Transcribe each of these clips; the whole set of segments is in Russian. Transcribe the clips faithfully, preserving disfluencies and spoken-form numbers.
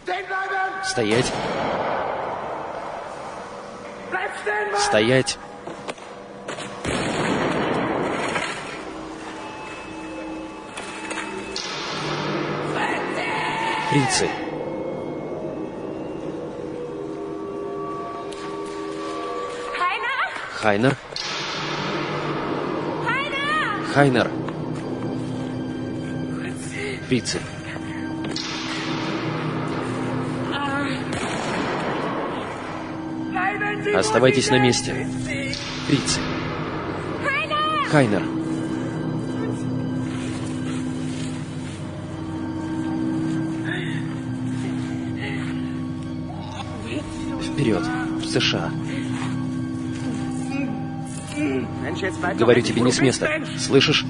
Стоять! Стоять! Фрицы! Хайнер? Хайнер! Фрицы! Оставайтесь на месте. Фрицы! Хайнер! Вперед! В США! Говорю тебе, не с места. Слышишь?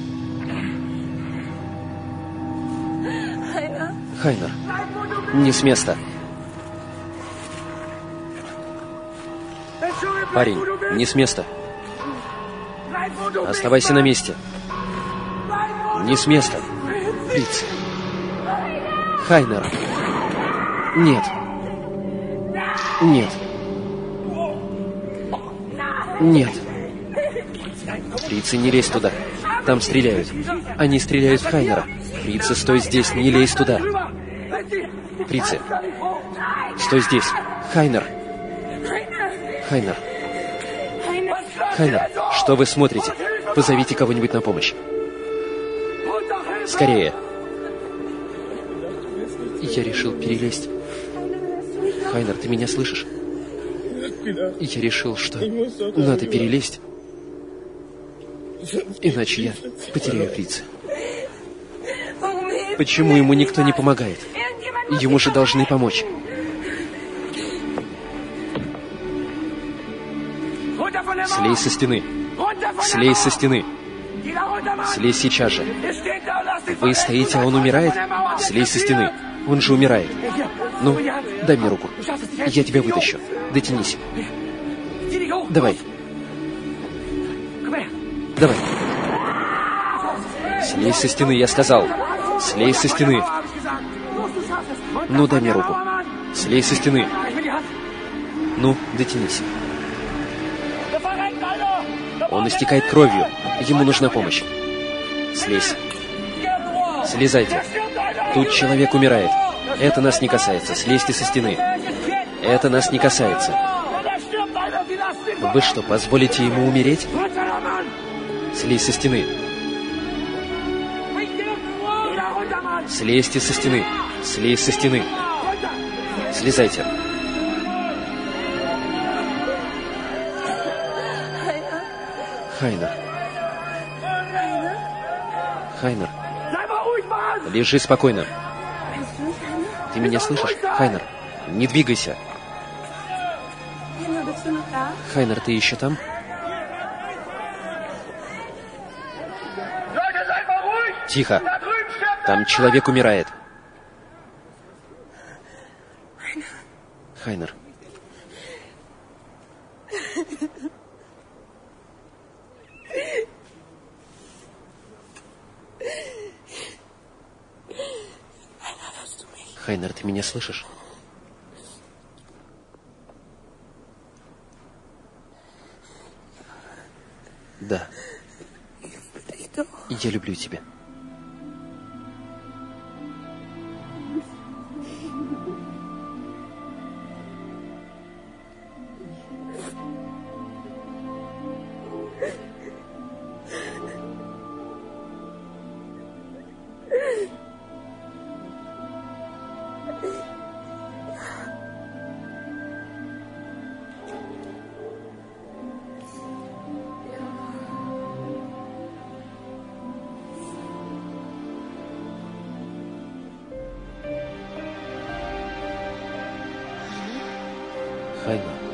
Хайнер, не с места. Парень, не с места. Оставайся на месте. Не с места. Фрицы. Хайнер. Нет. Нет. Нет. Фрицы, не лезь туда. Там стреляют. Они стреляют в Хайнера. Фрицы, стой здесь, не лезь туда. Фрицы, стой здесь. Хайнер. Хайнер. Хайнер, что вы смотрите? Позовите кого-нибудь на помощь. Скорее. Я решил перелезть. Хайнер, ты меня слышишь? Я решил, что надо перелезть. Иначе я потеряю Фрица. Почему ему никто не помогает? Ему же должны помочь. Слезь со стены. Слезь со стены. Слезь сейчас же. Вы стоите, а он умирает? Слезь со стены. Он же умирает. Ну, дай мне руку. Я тебя вытащу. Дотянись. Давай. Давай. Слезь со стены, я сказал. Слезь со стены. Ну, дай мне руку. Слезь со стены. Ну, дотянись. Он истекает кровью. Ему нужна помощь. Слезь. Слезайте. Тут человек умирает. Это нас не касается. Слезьте со стены. Это нас не касается. Вы что, позволите ему умереть? Слезь со стены. Слезьте со стены. Слезь со стены. Слезайте. Хайнер. Хайнер. Лежи спокойно. Ты меня слышишь, Хайнер? Не двигайся. Хайнер, ты еще там? Тихо. Там человек умирает. Хайнер. Хайнер, ты меня слышишь? Да. Я люблю тебя. Хайнер.